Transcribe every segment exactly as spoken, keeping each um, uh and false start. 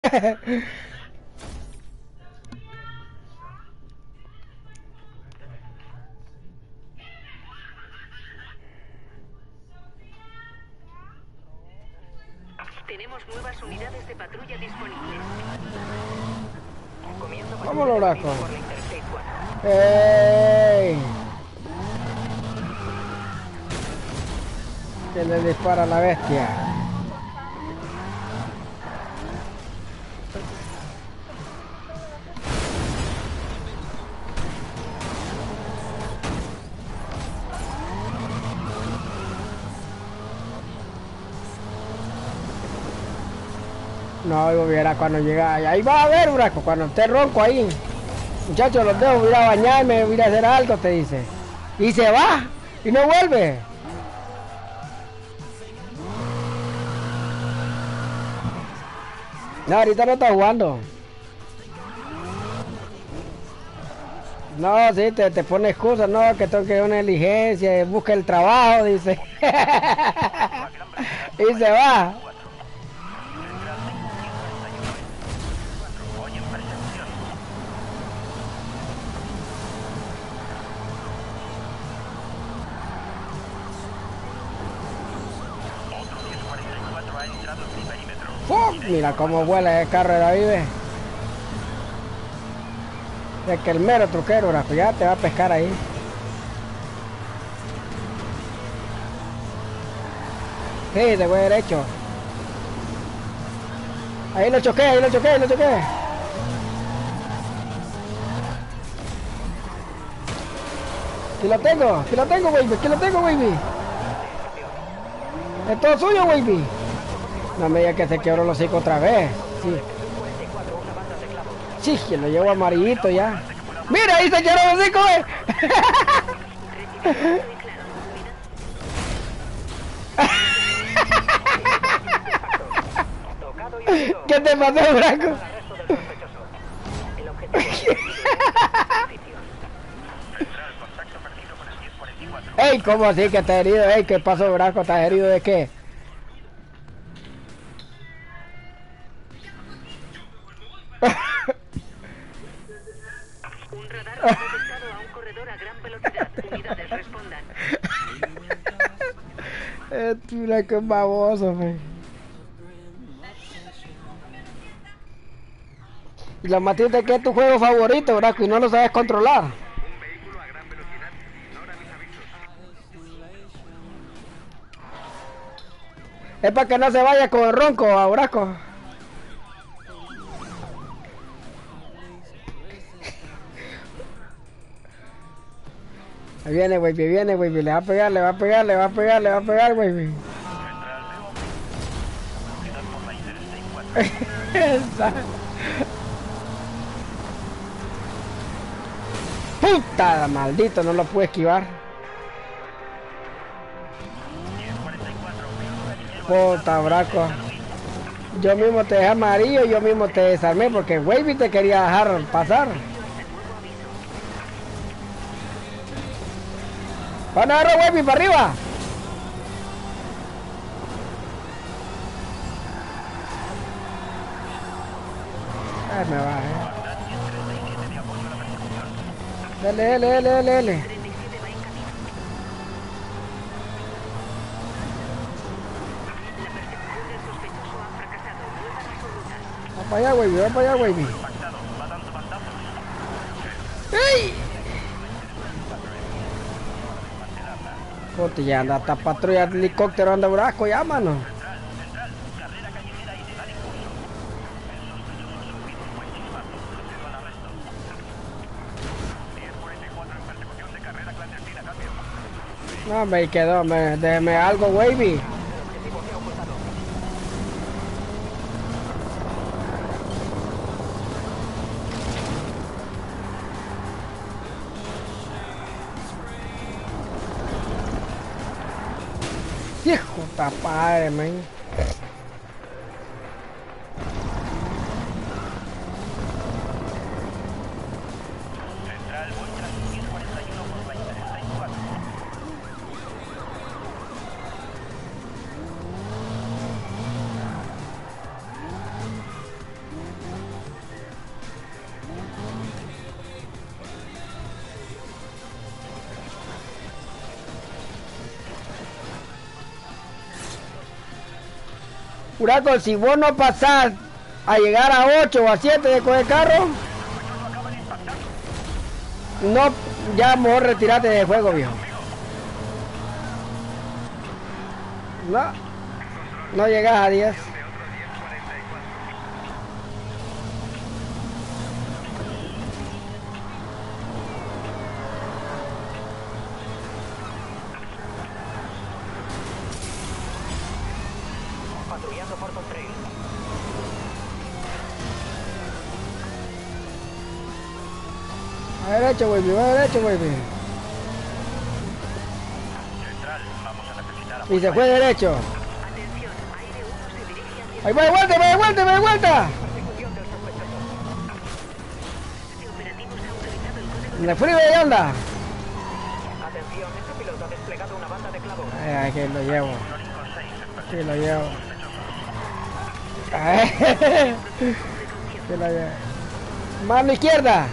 Tenemos nuevas unidades de patrulla disponibles. Vámonos, Braco. ¡Ey! Que le dispara a la bestia. No, hubiera cuando llega, ahí va a ver, Braco, cuando esté ronco ahí. Muchachos, los dejo, voy a ir a bañarme, voy a ir a hacer algo, te dice. Y se va, y no vuelve. No, ahorita no está jugando. No, sí, te, te pone excusas, no, que tengo que ir a una diligencia, busca el trabajo, dice. Y se va. ¡Fuck! Mira cómo vuela el carro de David. Es que el mero truquero, Braco, ya te va a pescar ahí. Sí, de voy derecho. Ahí lo choqué, ahí lo choqué, ahí lo choqué. Aquí lo tengo, aquí lo tengo, baby, aquí lo tengo, baby. Es todo suyo, baby. No me digas que se quebró los hocico otra vez. Sí. Sí, que lo llevo amarillito ya. ¡Mira, ahí se quebró los hocico, eh! ¿Qué te pasó, Braco? ¡Ey! ¿Cómo así que estás herido? ¡Ey! ¿Qué pasó, Braco? ¿Estás herido de qué? Un radar ha detectado a un corredor a gran velocidad. Unidades respondan. Es una que baboso, fe. Y la matita que es tu juego favorito, Braco, y no lo sabes controlar. Es para que no se vaya con el ronco, a Braco. Ahí viene, güey, viene, güey, le va a pegar, le va a pegar, le va a pegar, le va a pegar, güey. Puta, maldito, no lo pude esquivar. Puta, Braco. Yo mismo te dejé amarillo, yo mismo te desarmé porque Wavy te quería dejar pasar. ¡Van a agarrar Wavy para arriba! Ay, me va, eh. Dale, dale, dale, dale, dale. Va para allá, Wavy, va para allá, Wavy. ¡Ey! Puta, ya anda, esta patrulla de helicóptero anda Braco ya, mano. No, me quedó, me, déjeme algo, Wavy. Hijo de padre, man. Huraco, si vos no pasás a llegar a ocho o a siete de coger carro, no, ya mejor retirate del juego, viejo. No, no llegas a diez. Patrullando Porto Trail. A derecho, baby, a derecho, baby. Central, vamos a necesitar Y se fue derecho. Atención, aire uno se dirige hacia Ahí va de vuelta, va de vuelta, va de vuelta. persecución del sospechoso. este operativo. Se ha autorizado el código En el frío de onda. Atención, este piloto ha desplegado una banda de clavos. Ay, aquí lo llevo. Crónico seis, en Aquí lo llevo. Ay, aquí lo llevo. Mano izquierda.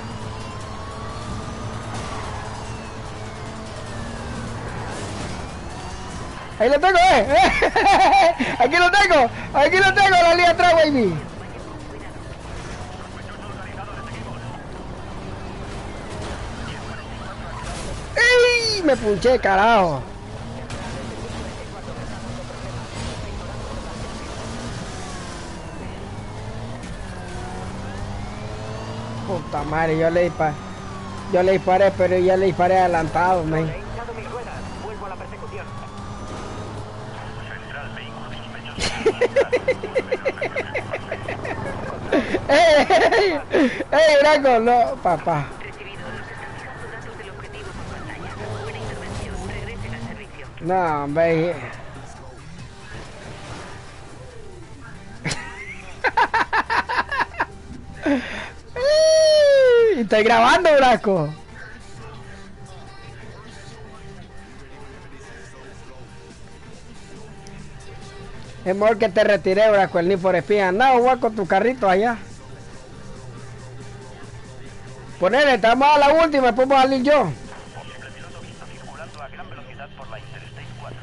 Ahí lo tengo, eh. Aquí lo tengo. Aquí lo tengo, la línea atrás, baby. ¡Ey! Me punché, carajo. Puta madre, yo le disparé. Yo le disparé, pero ya le disparé adelantado, man. He hinchado mis ruedas. Vuelvo a la persecución. Central, vehículo sospechoso. ¡Ey! ¡Ey, Braco! No, papá. recibido. Nos están fijando datos del objetivo por pantalla. Buena intervención. Regresen al servicio. No, hombre. ¡Ey! Estoy grabando, Braco. Es mejor que te retiré, Braco, el Need for Speed. Anda, voy con tu carrito allá. Ponele, estamos a la última, después voy a salir yo. Posible piloto visto circulando a gran velocidad por la Interstate cuatro.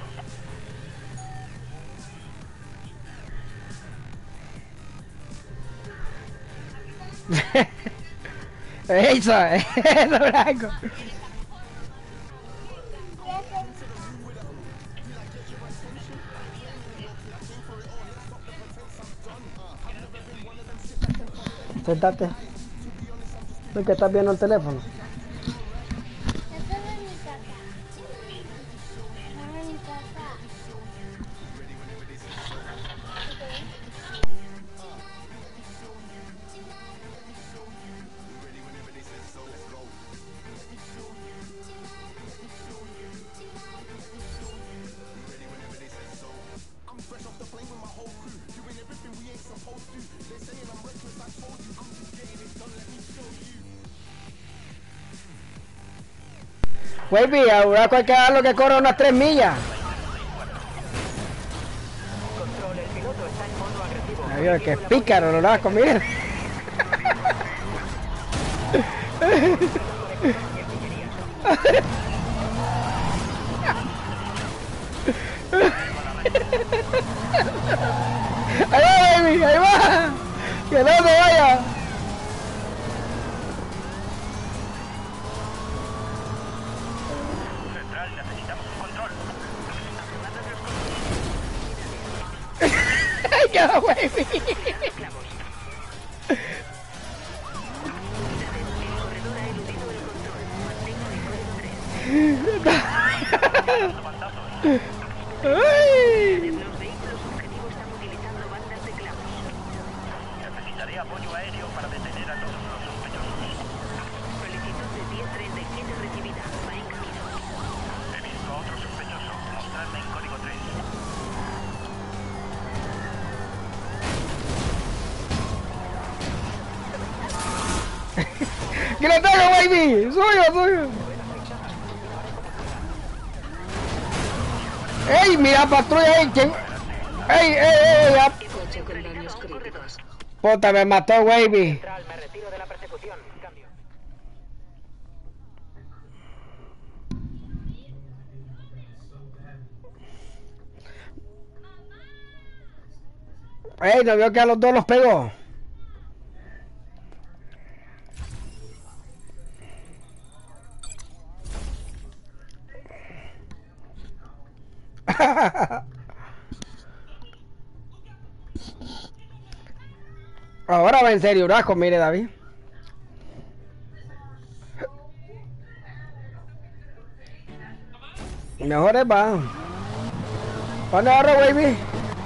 Eso, eso, Braco. Sentate. ¿Tú que estás viendo el teléfono? Esta es mi casa. No es mi casa. Baby, a Braco hay que dar lo que corre unas tres millas. Control, el piloto está en modo agresivo. Ay, Dios, que pícaro, lo Braco, mira. Ahí va, baby, ahí va. Que no se vaya. Central, necesitamos un control. Ay, que va, baby. El corredor ha eludido el control. Mantenga el código tres. Ay. Los vehículos objetivo están utilizando bandas de clavos. Necesitaré apoyo aéreo para detener a todos los sospechosos. Solicitud de diez treinta y siete recibida. Va en camino. He visto a otro sospechoso. Mostrarme en código tres. ¡Que lo tengo, baby! ¡Suyo, suyo! ¡Ey, mira, patrulla ahí! ¿Quién? ¡Ey, ey, ey! ey, Coche con daños críticos. ¡Puta, me mató, baby! Central, me retiro de la persecución. Cambio. Ey, no vio que a los dos los pegó. Ahora va en serio, Uraco, mire, David. Mejor es va. ¿Dónde ahorro, baby?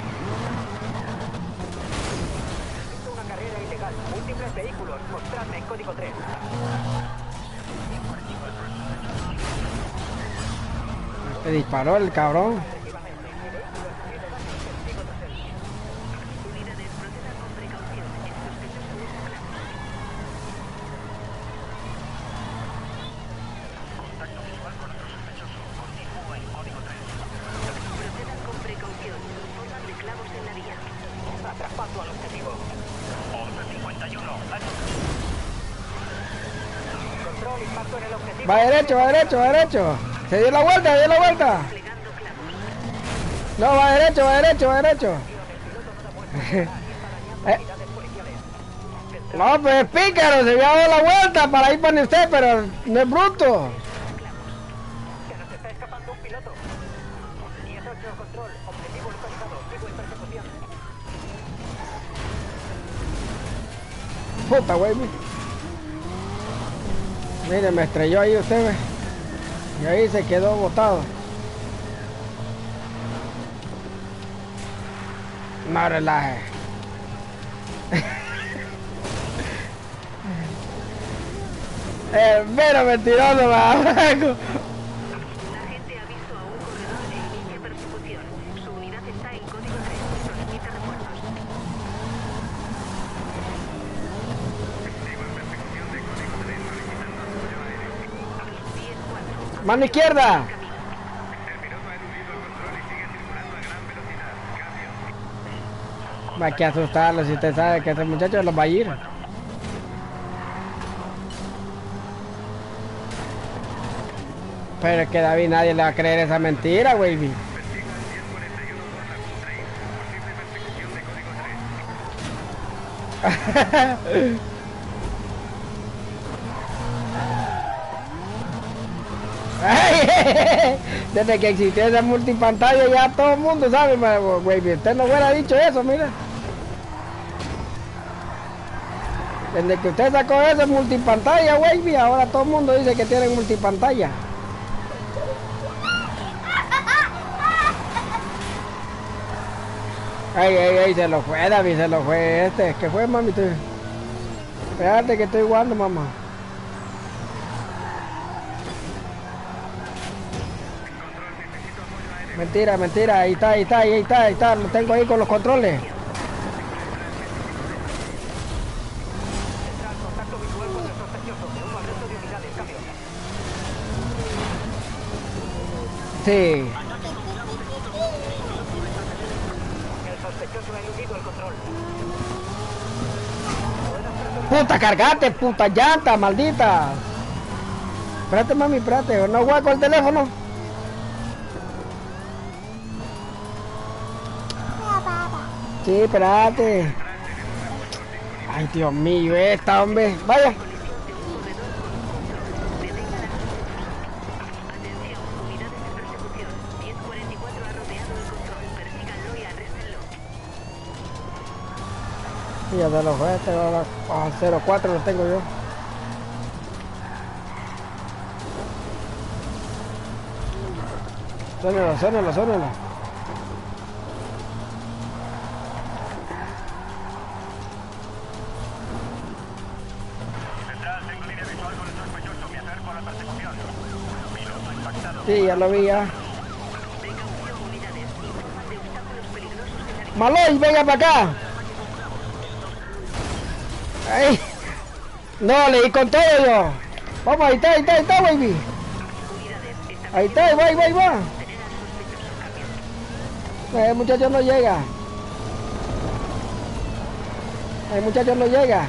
Una carrera ilegal. Múltiples vehículos. Mostradme código tres. Te disparó el cabrón. Unidades, procedan con precaución. El sospechoso usa clavos. Contacto visual con otro sospechoso. Continúo en código tres. Procedan con precaución. Forman de clavos en la vía. Atrapando al objetivo. once cincuenta y uno. Control, impacto en el objetivo. Va derecho, va derecho, va derecho. Se dio la vuelta, se dio la vuelta. Plegando clavos. No, va derecho, va derecho, va derecho. Eh, No, pues es pícaro, se había dado la vuelta para ir para usted, pero no es bruto. Se nos está escapando un piloto. dieciocho control. Objetivo localizado. Sigo en persecución. Puta, güey. Mire, me estrelló ahí usted, ve. Y ahí se quedó botado. No relaje. El mero mentiroso, va. La gente ha visto a un corredor e inicia persecución. Su unidad está en código tres. Solicita refuerzos. diez cuatro. Mano izquierda. Va que asustarlo si usted sabe que este muchacho los va a ir. Pero es que David nadie le va a creer esa mentira, güey. Desde que existió esa multipantalla ya todo el mundo sabe, güey. Usted no hubiera dicho eso, mira. Desde que usted sacó esa multipantalla, güey, ahora todo el mundo dice que tiene multipantalla. Ay, ay, ay, se lo fue, David, se lo fue este. ¿Qué fue, mami? Tú? Espérate que estoy jugando, mamá. Mentira, mentira, ahí está, ahí está, ahí está, ahí está, lo tengo ahí con los controles. Central, contacto visual con el sospechoso. De uno al resto de unidades. Cambio. Sí. El sospechoso ha eludido el control. Puta, cargate, puta llanta, maldita. Espérate, mami, espérate, no juega con el teléfono. Sí, espérate. Ay, Dios mío, esta, hombre. Vaya. Atención, unidades de persecución. diez cuarenta y cuatro ha rodeado el control. Persíganlo y arréstenlo. Ya de los jueces, ahora a cero cuatro lo tengo yo. Suénelo, suénelo, suénelo. Central, tengo línea visual con el sospechoso. Me acerco a la persecución. Piloto impactado. Sí, ya lo vi ya. Precaución, unidades. Informan de obstáculos peligrosos en la vía. Maloy, venga para acá. Ay. No, le di con todo yo. Vamos, ahí está, ahí está, ahí está, baby. Unidades. Ahí está, ahí va, ahí va, ahí va. Tener al sospechoso. Cambio. El muchacho no llega. El muchacho no llega.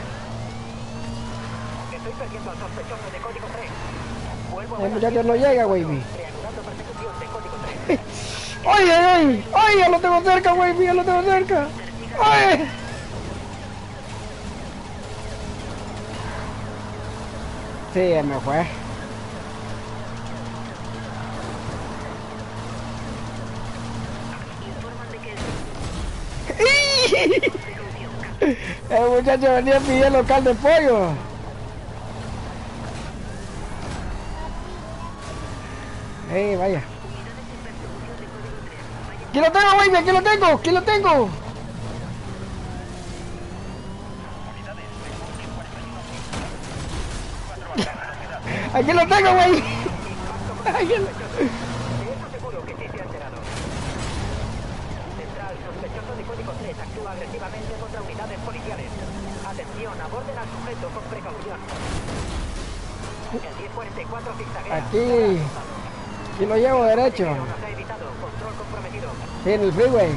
Estoy perdiendo al sospechoso de código tres. Vuelvo a El muchacho no llega, baby. reanudando persecución de código tres. ¡Ay, ay, ay! ¡Ay, ya lo tengo cerca, baby! ¡Ya lo tengo cerca! ¡Ay! Sí, me fue. Informan de que el El muchacho venía a pedir local de pollo. ¡Ey, vaya! ¡Aquí lo tengo, baby! ¡Aquí lo tengo! ¡Aquí lo tengo! ¡Aquí lo tengo, güey! De eso seguro que sí se ha enterado. Central, sospechoso de código tres actúa agresivamente contra unidades policiales. Atención, aborden al sujeto con precaución. El diez cuarenta y cuatro zigzaguea. Aquí. Aquí lo llevo derecho. Nos ha evitado. Control comprometido. Sí, en el freeway.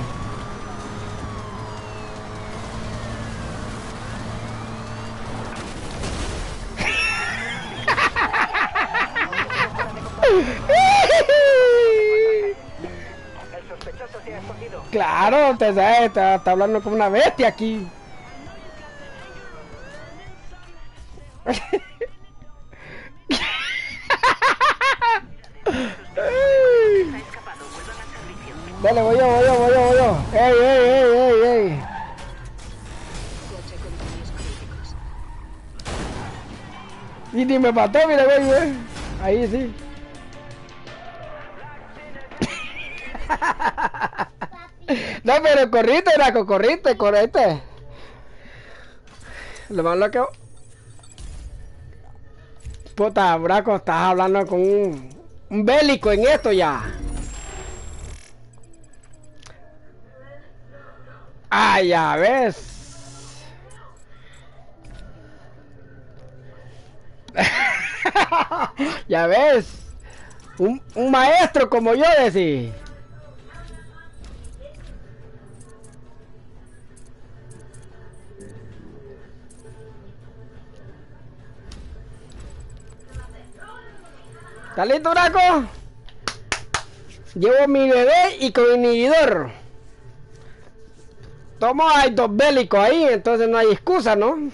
El sospechoso se ha escondido. Claro, te sabes, está, está hablando como una bestia aquí. ha escapado. Vuelvan al servicio. Dale, voy yo, voy yo, voy yo, voy yo. ¡Ey, ey, ey, ey, ey! Coche con daños críticos. Y ni me mató, mira, güey, güey. Ahí sí. No, pero corriste, Draco, corriste, corriste. Lo malo que... Puta, Braco, estás hablando con un, un bélico en esto ya. Ah, ya ves. Ya ves. Un, un maestro como yo decís. ¿Está listo, Draco? Llevo mi bebé y con inhibidor. Tomo, hay dos bélicos ahí, entonces no hay excusa, ¿no?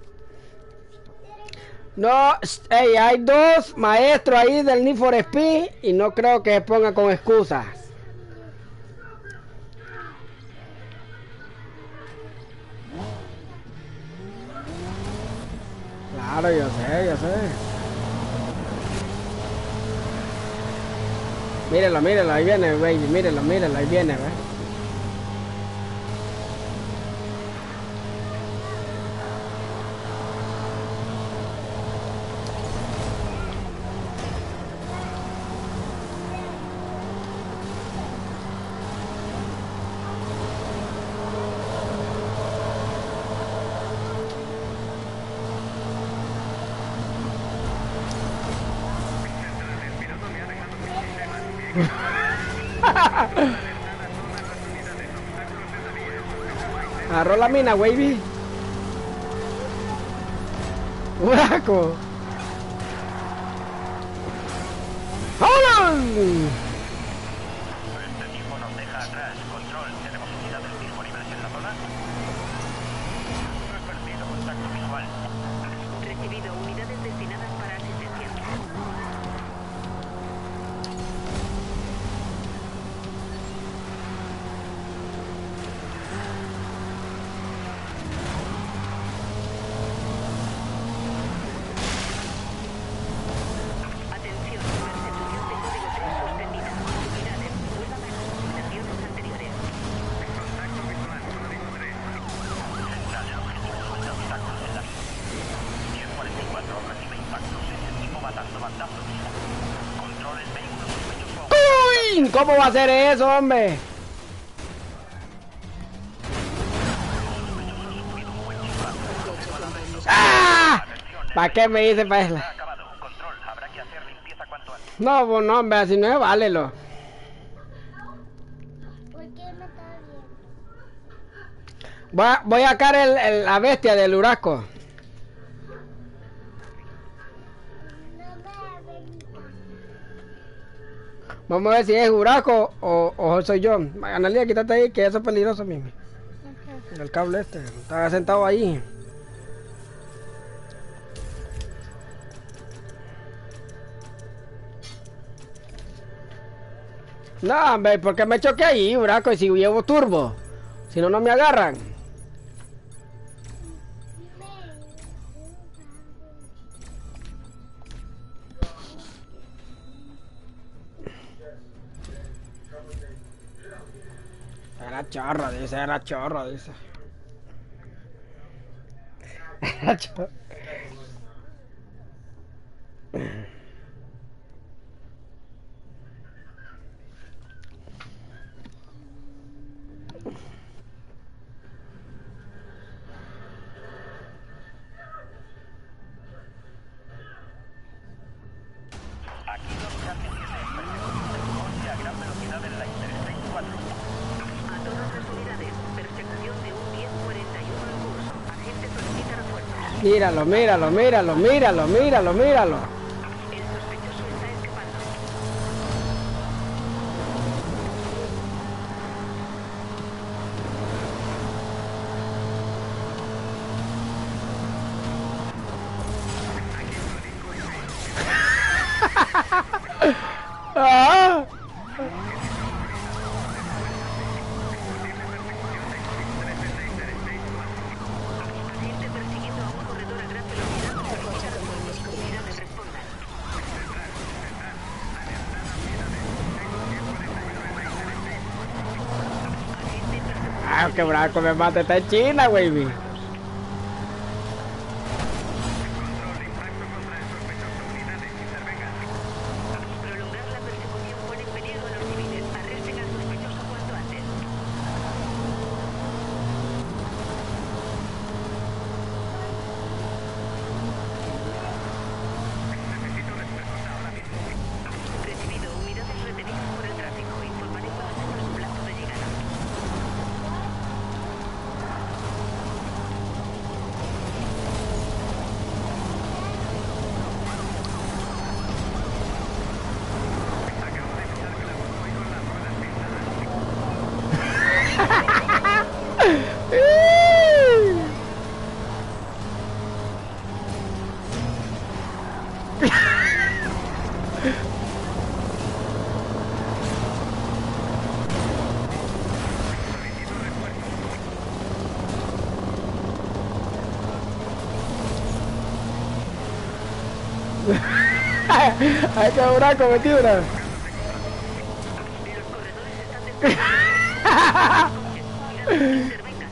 No, hey, hay dos maestros ahí del Need for Speed y no creo que se pongan con excusas. Claro, yo sé, yo sé. Mírenlo, mírenlo, ahí viene, baby, mírenlo, mírenlo, ahí viene, ¿ves? Agarró la mina, baby. ¡Buraco! ¡Hold on! Este tipo nos deja atrás. Control, ¿tenemos unidades disponibles en la zona? Repartido, contacto visual. Recibido. Unidades destinadas para asistencia. Atención. Persecución de código tres suspendida. Unidades. Vuelvan a sus asignaciones anteriores. Contacto visual, zona disponible. Central, el objetivo suelta obstáculos en la vía. diez cuarenta y cuatro recibe impactos. Es el tipo matando bandazos. Control, el vehículo sospechoso. ¡Uy! ¿Cómo va a ser eso, hombre? ¡Ah! ¿Para qué me dice para eso? Ha acabado. Control, habrá que hacer limpieza cuanto antes. No, pues no, hombre, así no es, válelo. ¿Por qué me está viendo? Voy a, voy a sacar el, el- la bestia del huraco. No me ven. Vamos a ver si es huraco o, o soy yo. Analia, quítate ahí, que eso es peligroso, Mimi. Ajá. El cable este. Estaba sentado ahí. No, hombre, ¿por qué me choqué ahí, braco? Y si llevo turbo. Si no, no me agarran. Era chorro, dice, era chorro, dice. Era chorro. Aquí dos K T siete persecución de coche a gran velocidad en la Interstate cuatro. A todas las unidades, persecución de un diez cuarenta y uno en curso. Agente solicita refuerzos. Míralo, míralo, míralo, míralo, míralo, míralo. El sospechoso está escapando. Ah. Agente persiguiendo a un corredor a gran velocidad. Solicita refuerzos. Unidades respondan. Agente persecución. Ah, qué braco me mata, está en China, baby. Prolongar la persecución pone en peligro a los civiles. Arresten al sospechoso cuanto antes. Recibido. Unidades retenidas por el tráfico. Informaré cuando sepa su plazo de llegada. Ay, qué braco me tibra. Los corredores están despejados. Unidades, intervengan.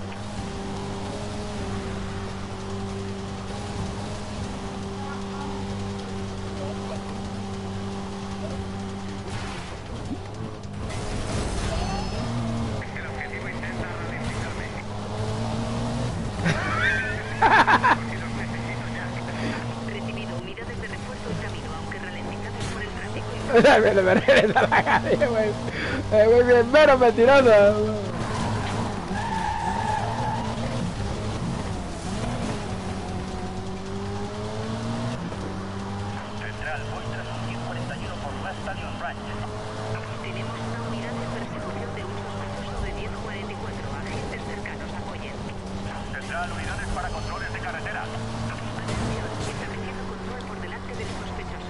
Recibido. Unidades de refuerzo en camino, aunque ralentizadas por el tráfico. Me me regresa la calle, güey. Eh, güey, bien mero mentiroso. Central, voy tras un diez cuarenta y uno por West Stallion Ranch. Tenemos una unidad de persecución de un sospechoso de diez cuarenta y cuatro. Agentes cercanos apoyen. Central, unidades para controles de carretera. Atención, estableciendo control por delante del sospechoso.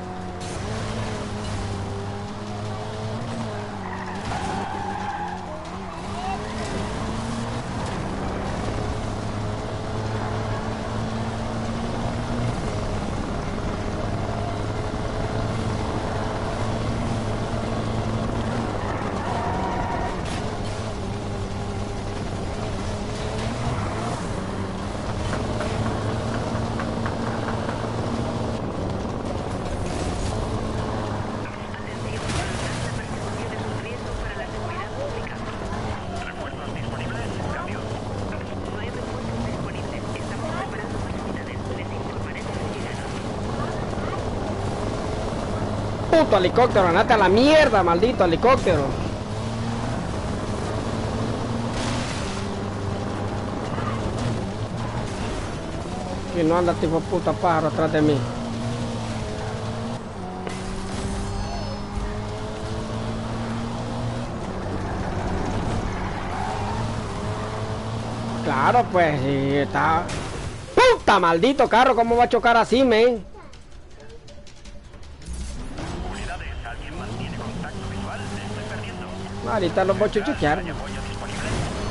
Atención, la persecución es un riesgo para la seguridad pública. Refuerzos disponibles. Cambio. No hay refuerzos disponibles. Estamos preparando más unidades. Les informaré de su llegada. Puto helicóptero, andate a la mierda, maldito helicóptero. Que no anda tipo puta pájaro atrás de mí. Claro, pues, sí, está... ¡Puta, maldito carro! ¿Cómo va a chocar así, men? Unidades, ¿alguien mantiene contacto visual? Te estoy perdiendo. Ahorita los voy a chuchuquear. Hay apoyo disponible.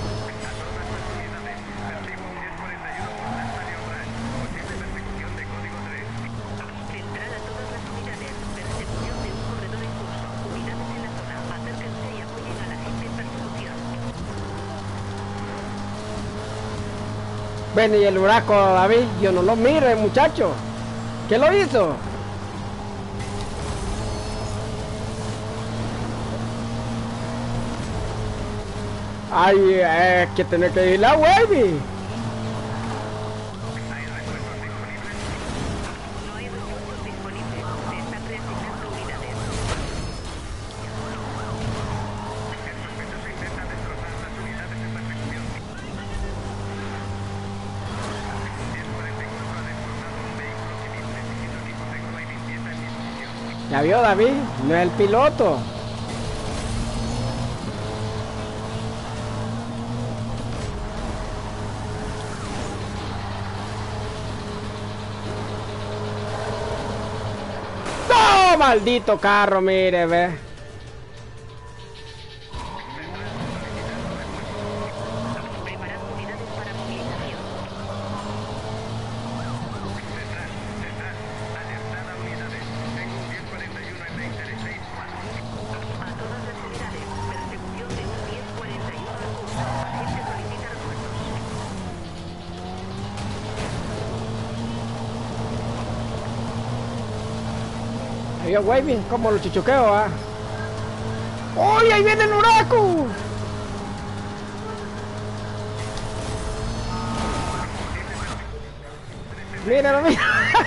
Central a todas las unidades. Persecución de un corredor en curso. Unidades en la zona. Acérquense y apoyen a la gente en persecución. Ven, y el huraco, David, yo no lo mire, muchacho. ¿Qué lo hizo? Ay, es que tiene que ir la wavy. No hay recursos disponibles. Se están reasignando unidades. ¿Ya vio, David? No es el piloto. ¡No! Maldito carro, mire, ve. Preparando unidades para movilización. A todas las unidades. Persecución de un diez cuarenta y uno en curso. Agente solicita refuerzos. Oye, wavy, como lo chuchuqueo, ah. ¡Uy, ahí viene el huraco! Míralo, mira.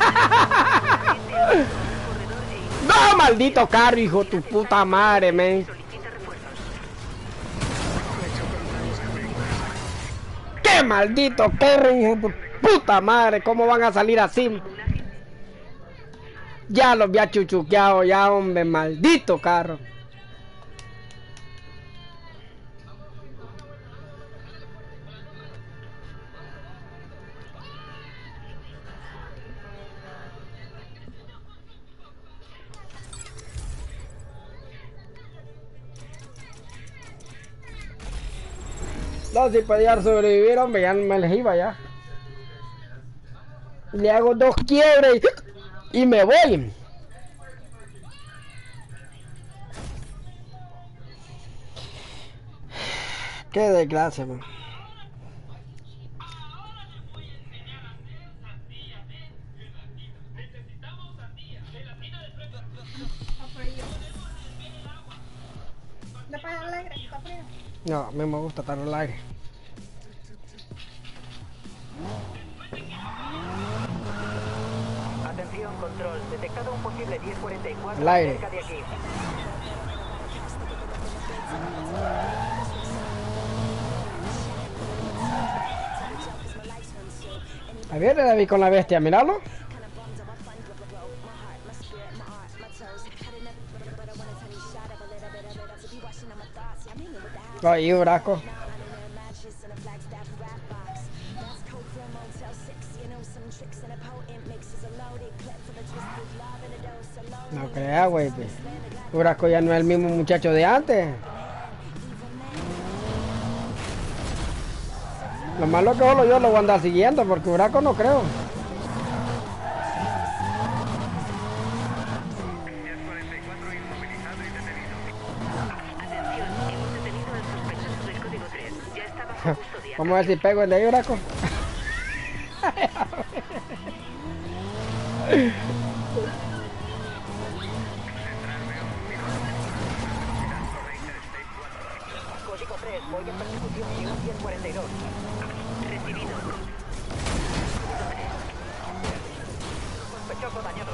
¡No, maldito carro, hijo de tu puta madre, men! Solicita refuerzos. ¡Qué maldito perro, hijo de tu puta madre! ¿Cómo van a salir así? Ya los había chuchuqueado, ya, hombre, maldito carro. No, si podía sobrevivir, hombre, ya no me les iba ya. Le hago dos quiebres y, y me voy. Qué desgracia, man. ¿Le pasa el aire? ¿Está frío? No, a mí me gusta estar al aire. Atención, control. Detectado un posible diez cuarenta y cuatro Al aire. cerca de aquí. Ahí viene David con la bestia, míralo. Ahí, braco. No creas, güey. Huraco ya no es el mismo muchacho de antes. Lo malo que solo yo lo voy a andar siguiendo, porque Huraco no creo. Atención, hemos detenido al sospechoso del código tres. Ya está bajo custodia. Vamos a ver si pego el de ahí, Huraco. Código tres, voy en persecución de un diez cuarenta y dos. Recibido. Sospechoso dañado.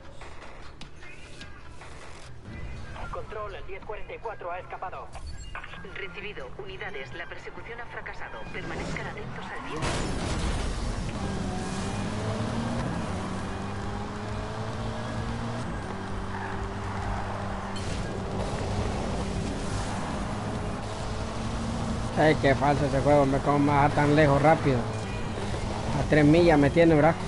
Control, el diez cuarenta y cuatro ha escapado. Recibido. Unidades. La persecución ha fracasado. Permanezcan atentos al viento. Ay, qué falso ese juego, me como me baja tan lejos rápido. A tres millas me tiene, ¿verdad?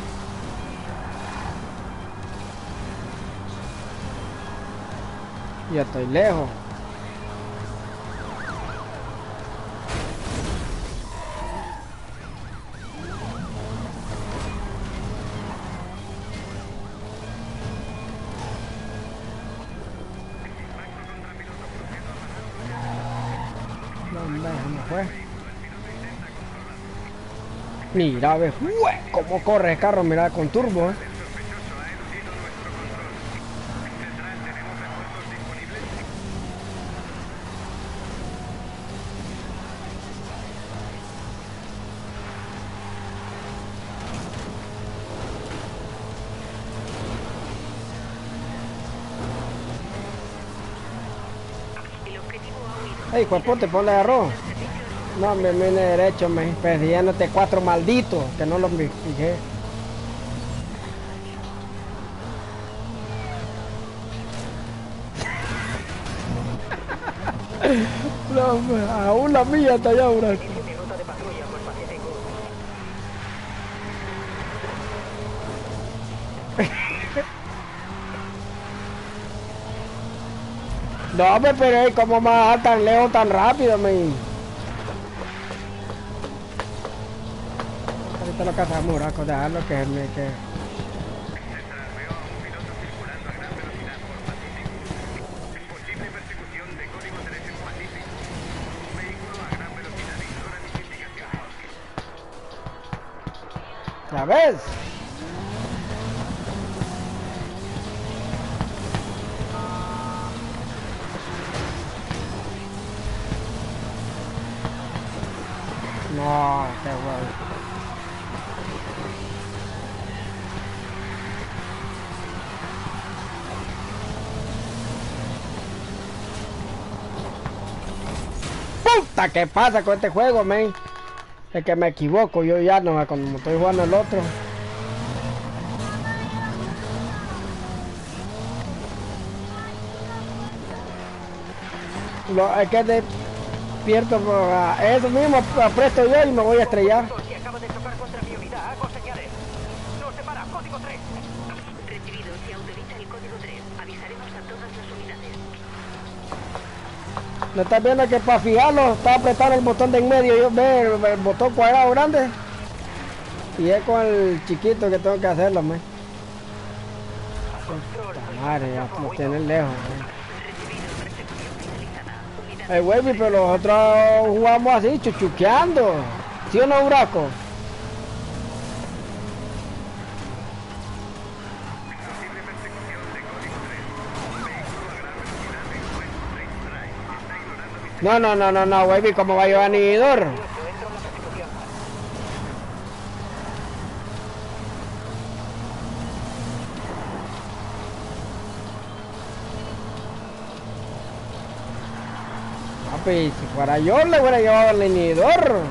Yo estoy lejos. No, hombre, no fue. Mira, ve, ¡ue! Cómo corre el carro, mira, con turbo, eh. Ey, cuerpote, ponle arroz. No, me viene derecho, me persiguiéndote cuatro malditos, que no los fijé. No, aún la mía está allá, bro. No, hombre, pero ¿cómo me vas tan lejos tan rápido, men? Ahorita lo cazamos, Buraco, dejarlo que me que. ¿Ya ves? No, qué bueno. Puta, ¿qué pasa con este juego, men? Es que me equivoco, yo ya no, cuando estoy jugando el otro. Lo, es que de pierdo, uh, eso mismo apresto yo y me voy a estrellar. Acaba de chocar contra mi unidad, hago señales. Nos separa, código tres. Recibido. Se autoriza el código tres. Avisaremos a todas las unidades. ¿No estás viendo que para fijarlo está apretando el botón de en medio? Yo veo el, el botón cuadrado grande. Y es con el chiquito que tengo que hacerlo, man. Madre, ya lo tienen lejos, man. Hey, Wavy, pero nosotros jugamos así, chuchuqueando. ¿Sí o no, Buraco? No, no, no, no, no, Wavy, ¿cómo va a llevar inhibidor? Papi, si fuera yo le hubiera llevado el inhibidor. Atención,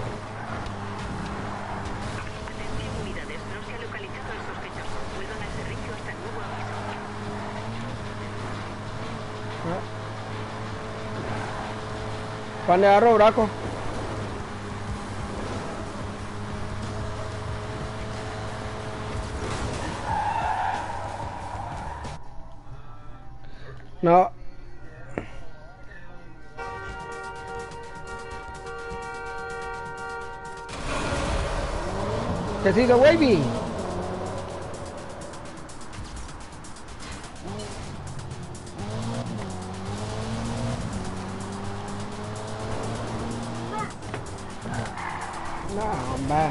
unidades. No se ha localizado el sospechoso. Vuelvan al servicio hasta el nuevo aviso. ¿Cuándo agarró, Buraco? No. ¿Qué se hizo, Wavy? No, hombre.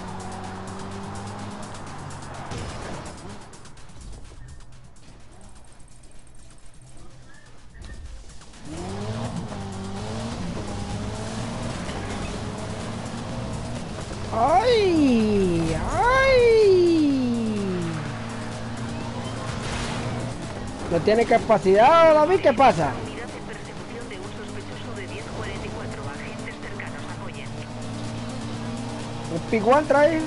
¡Ay! ¡Ay! ¿No tiene capacidad, David? ¿Qué pasa? Unidad en persecución de un sospechoso de diez cuarenta y cuatro. Un piguán trae.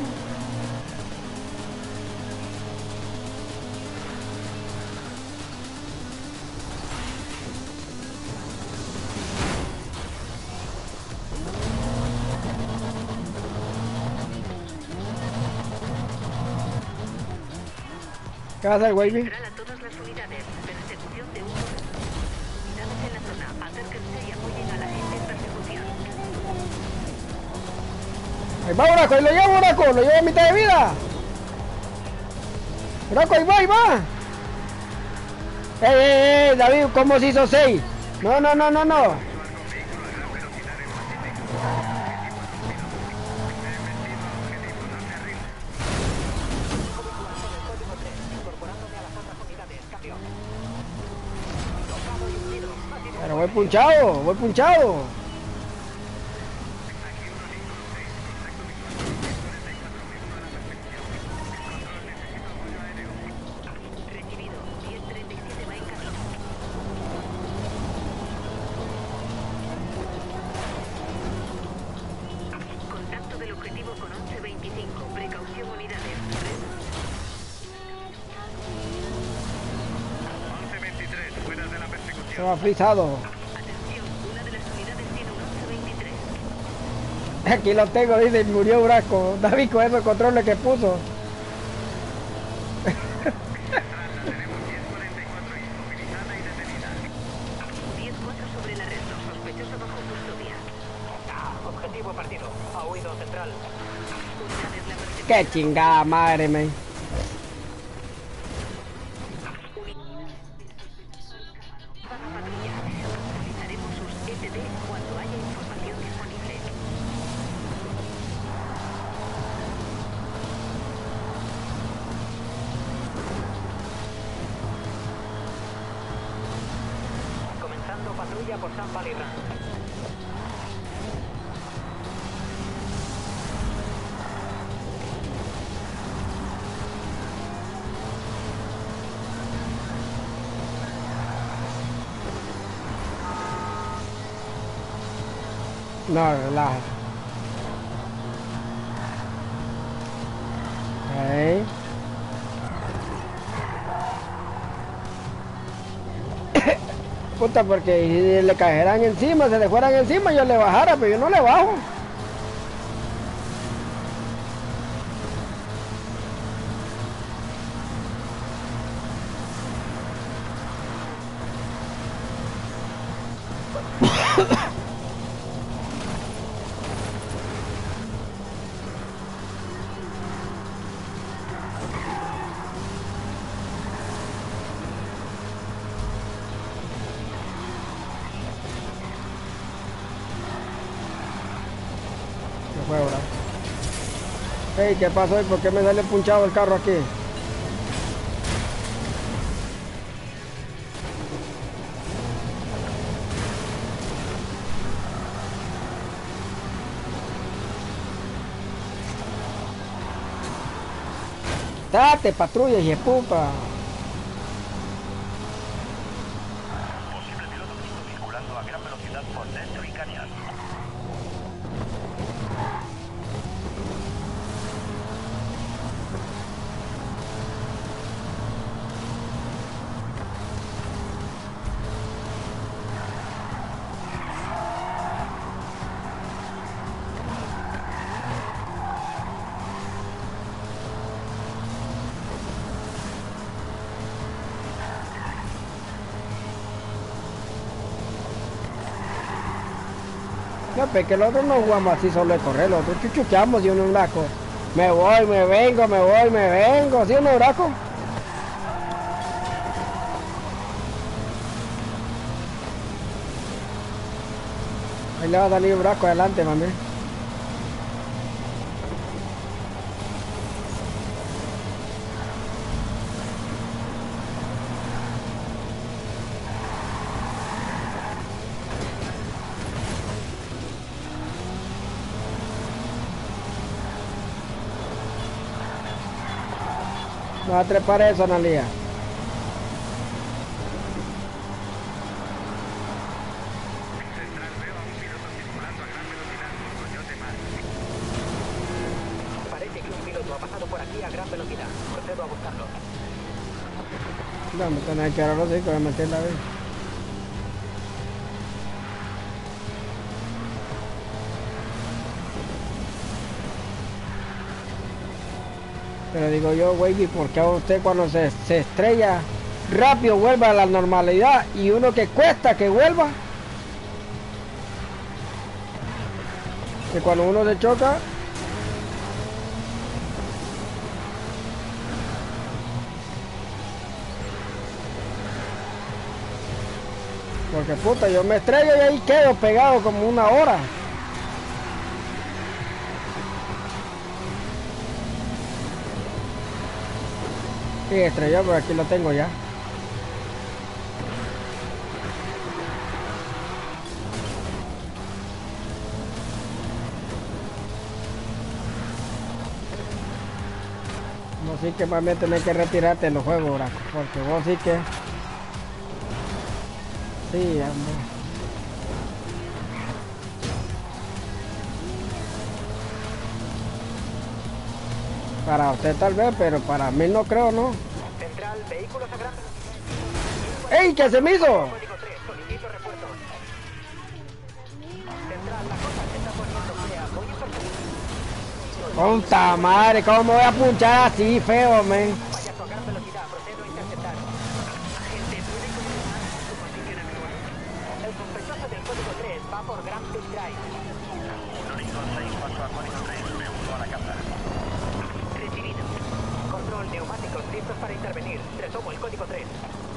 ¿Qué va a hacer, Wavy? Central a todas las unidades. Persecución de un unidades en la zona. Acérquense y apoyen a la gente en persecución. Ahí va, Buraco, ahí lo llevo, Buraco, lo llevo a mitad de vida. Buraco, ahí va, ahí va. ¡Ey, ey, ey, David! ¿Cómo se hizo seis? No, no, no, no, no. Pero voy punchado, voy punchado. Recibido. diez treinta y siete va en camino. Contacto del objetivo con once veinticinco. Precaución unidades. once veintitrés, fuera de la persecución. Se va frisado. Atención, una de las unidades tiene un once veintitrés. Aquí lo tengo, dice, murió Buraco. David con esos controles que puso. Tenemos diez cuarenta y cuatro inmovilizada y detenida. diez cuatro sobre el arresto. Sospechoso bajo custodia. Ah, objetivo partido. Ha huido central. Unidades la persecución. Qué chingada madre, man. Baja patrulla. Utilizaremos sus E T D cuando haya información disponible. Comenzando patrulla por San Valley Ranch. No, relaja. Ahí. Puta, porque si le cayeran encima, se le fueran encima, yo le bajara, pero yo no le bajo. ¿Qué fue ahora? Hey, ¿qué pasó? ¿Y por qué me sale punchado el carro aquí? Date, patrulla, y puta. Posible piloto gringo circulando a gran velocidad por dentro y Canyon. No, pero que el otro no jugamos así solo de correr, los otros chuchuqueamos y uno un braco. Me voy, me vengo, me voy, me vengo, ¿sí o no, braco? Ahí le va a salir un braco adelante, mami. No va a trepar eso, Analia. Central, veo a un piloto circulando a gran velocidad por Coyote Mar. Ha pasado por aquí a gran velocidad. Procedo a buscarlo. No, me tenés que ahora sí que voy a meter la vez. Pero digo yo, Wavy, ¿por qué a usted cuando se, se estrella rápido vuelve a la normalidad y uno que cuesta que vuelva? Que cuando uno se choca, porque puta, yo me estrello y ahí quedo pegado como una hora. Sí, estrellado, pero aquí lo tengo ya. Vos sí que más bien tenés que retirarte en los juegos, Braco, porque vos sí que... Sí, hombre. Para usted tal vez, pero para mí no creo, ¿no? Central, vehículos a gran velocidad. ¡Ey! ¿Qué se me hizo? Código tres, solicito refuerzo. Central, la cosa se está poniendo fea. Voy a sorprender. ¡Puta madre! ¿Cómo me voy a punchar así, feo, men? Payaso a gran velocidad. Procedo a interceptar. Agente, ¿puede confirmar su posición actual? El sospechoso del código tres va por Grand Peak Drive. Horizon seis, paso a código tres, me uno a la caza. Recibido. Control, neumáticos listos para intervenir. Retomo el código tres.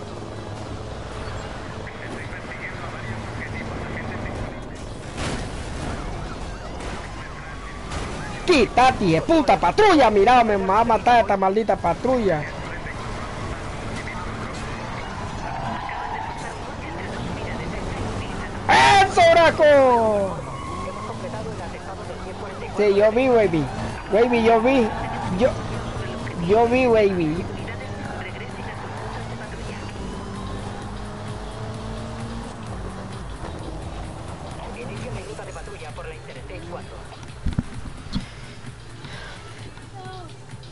¡Quítate, de puta patrulla! Mira, me va a matar esta maldita patrulla. ¡Eso, Braco! Hemos completado el atestado del diez cuarenta y cuatro. Sí, yo vi, Wavy. Wavy, yo vi. Yo... Yo vi, Wavy. Regresen a sus puntos de patrulla. Inicio mi ruta de patrulla por la Interstate cuatro.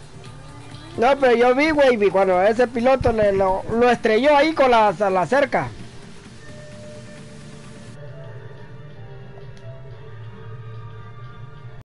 No, pero yo vi, Wavy, cuando ese piloto le, lo, lo estrelló ahí con la, la cerca.